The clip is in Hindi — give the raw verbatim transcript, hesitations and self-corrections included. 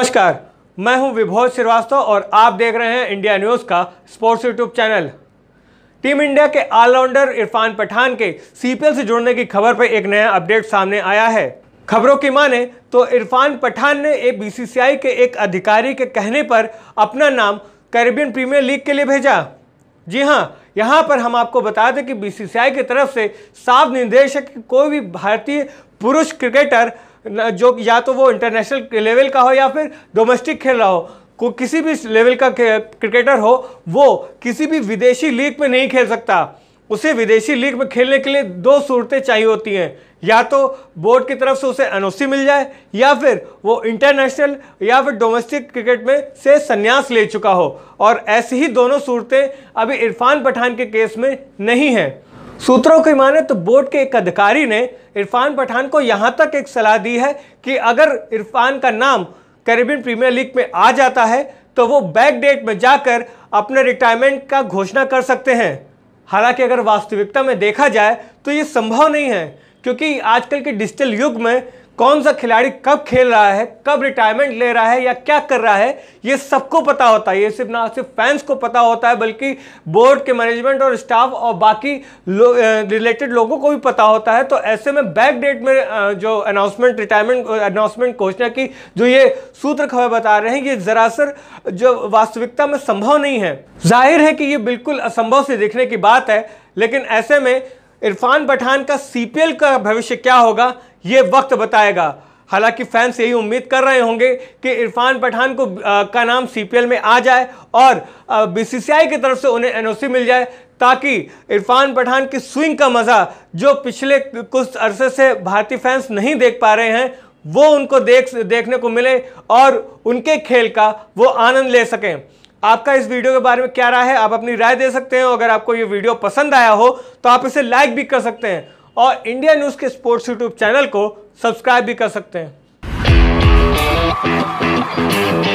नमस्कार, मैं हूं विभोज श्रीवास्तव और आप देख रहे हैं इंडिया न्यूज़ का sports YouTube channel. Team India के ऑलराउंडर इरफान पठान के सीपीएल से जुड़ने की खबर पर एक नया अपडेट सामने आया है। खबरों की माने तो इरफान पठान ने एक बीसीसीआई के एक अधिकारी के कहने पर अपना नाम कैरेबियन प्रीमियर लीग के लिए भेजा। जी हां, यहां पर हम आपको बता दें कि बीसीसीआई की तरफ से साफ निर्देश है कि कोई भी भारतीय पुरुष क्रिकेटर जो या तो वो इंटरनेशनल लेवल का हो या फिर डोमेस्टिक खेल रहा हो, को किसी भी लेवल का क्रिकेटर हो, वो किसी भी विदेशी लीग में नहीं खेल सकता। उसे विदेशी लीग में खेलने के लिए दो सूरतें चाहिए होती हैं, या तो बोर्ड की तरफ से उसे एनओसी मिल जाए या फिर वो इंटरनेशनल या फिर डोमेस्टिक क्रिकेट में से संन्यास ले चुका हो। और ऐसी ही दोनों सूरतें अभी इरफान पठान के केस में नहीं है। सूत्रों की माने तो बोर्ड के एक अधिकारी ने इरफान पठान को यहां तक एक सलाह दी है कि अगर इरफान का नाम कैरेबियन प्रीमियर लीग में आ जाता है तो वो बैक डेट में जाकर अपने रिटायरमेंट का घोषणा कर सकते हैं। हालांकि अगर वास्तविकता में देखा जाए तो ये संभव नहीं है, क्योंकि आजकल के डिजिटल युग में कौन सा खिलाड़ी कब खेल रहा है, कब रिटायरमेंट ले रहा है या क्या कर रहा है, ये सबको पता होता है। ये सिर्फ ना सिर्फ फैंस को पता होता है, बल्कि बोर्ड के मैनेजमेंट और स्टाफ और बाकी लो, रिलेटेड लोगों को भी पता होता है। तो ऐसे में बैक डेट में जो अनाउंसमेंट रिटायरमेंट अनाउंसमेंट घोषणा की जो ये सूत्र खबर बता रहे हैं, ये जरासर जो वास्तविकता में संभव नहीं है। जाहिर है कि ये बिल्कुल असंभव से देखने की बात है, लेकिन ऐसे में इरफान पठान का सीपीएल का भविष्य क्या होगा ये वक्त बताएगा। हालांकि फैंस यही उम्मीद कर रहे होंगे कि इरफान पठान को आ, का नाम सीपीएल में आ जाए और बीसीसीआई की तरफ से उन्हें एनओसी मिल जाए, ताकि इरफान पठान की स्विंग का मजा जो पिछले कुछ अरसे से भारतीय फैंस नहीं देख पा रहे हैं वो उनको देख देखने को मिले और उनके खेल का वो आनंद ले सकें। आपका इस वीडियो के बारे में क्या राय है, आप अपनी राय दे सकते हैं। अगर आपको ये वीडियो पसंद आया हो तो आप इसे लाइक भी कर सकते हैं और इंडिया न्यूज़ के स्पोर्ट्स यूट्यूब चैनल को सब्सक्राइब भी कर सकते हैं।